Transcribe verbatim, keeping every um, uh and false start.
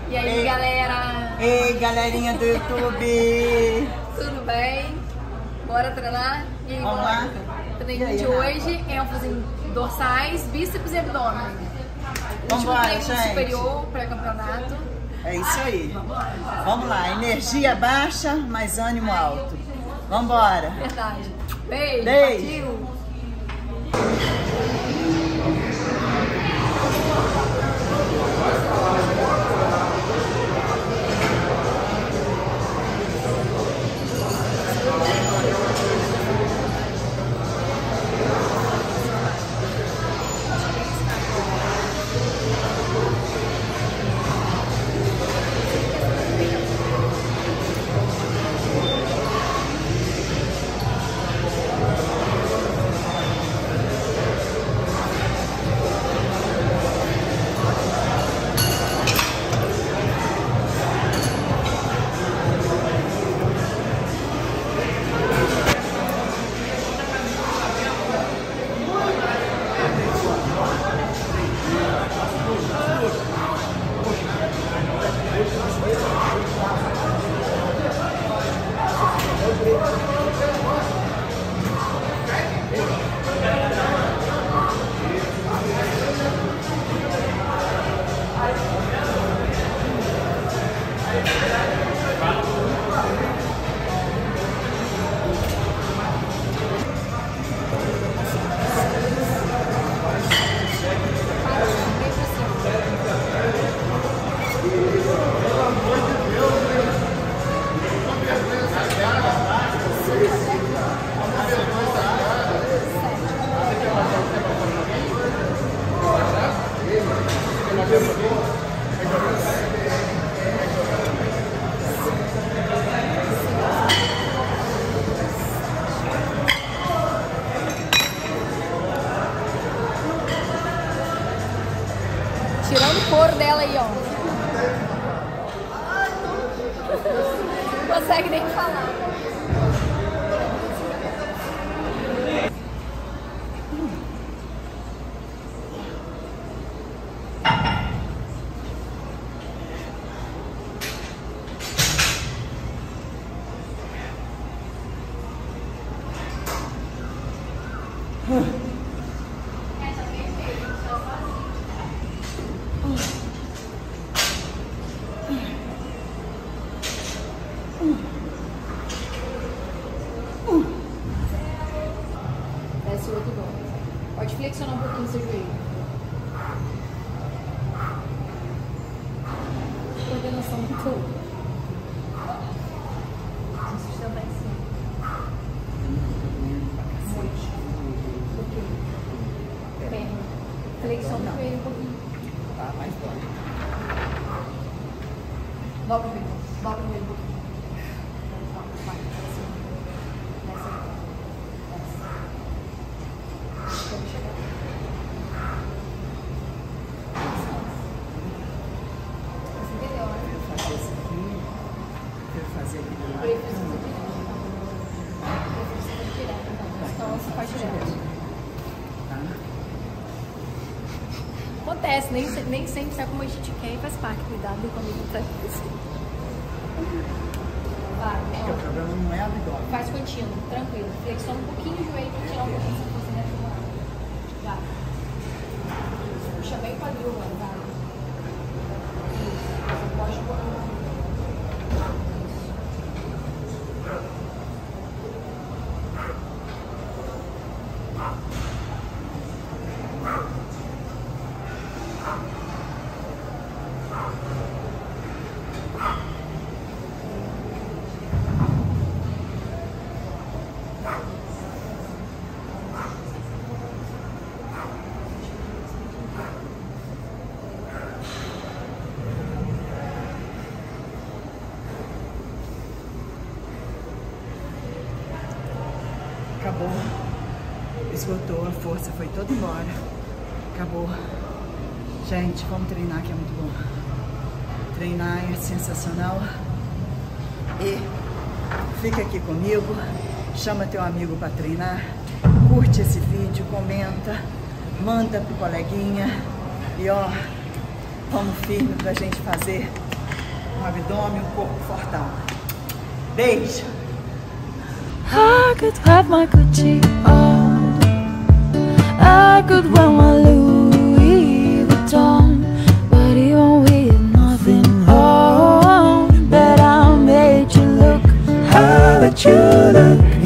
E aí, ei, galera? Ei, galerinha do YouTube! Tudo bem? Bora treinar? E aí, vamos lá? Treino de hoje, ênfase em dorsais, bíceps e abdômen. Vamos Último lá, treino gente. superior, pré-campeonato. É isso aí. Vamos lá. Vamos lá, energia baixa, mas ânimo alto. Vamos embora. Verdade. Beijo. Beijo. Partiu. Tirando o couro dela aí, ó. Não consegue nem falar. Desce o outro gol. Pode flexionar um pouquinho o seu joelho. Coordenação do corpo. Isso também sim. Muito. Perna. Flexiona o joelho um pouquinho. Tá, mais forte. Dobra o joelho. Dobra o joelho um pouquinho. Vai, desce. Desce aí. Acontece, nem, nem sempre sai como a gente quer e faz parte. Cuidado quando a gente tá acontecendo. Vai, é que o problema não é abdômen. Faz contínuo, tranquilo. Flexiona um pouquinho o joelho pra tirar um pouquinho essa força retrograda. Vai. Puxa bem o quadril agora, vai. Isso. Você pode pôr. Acabou, esgotou, a força foi toda embora, acabou. Gente, vamos treinar que é muito bom. Treinar é sensacional. E fica aqui comigo, chama teu amigo para treinar, curte esse vídeo, comenta, manda pro coleguinha e ó, vamos firme pra gente fazer um abdômen, um corpo fortão. Beijo! I could have my Gucci on, I could wear my Louis Vuitton, but even with nothing on, bet I made you look. How did you look?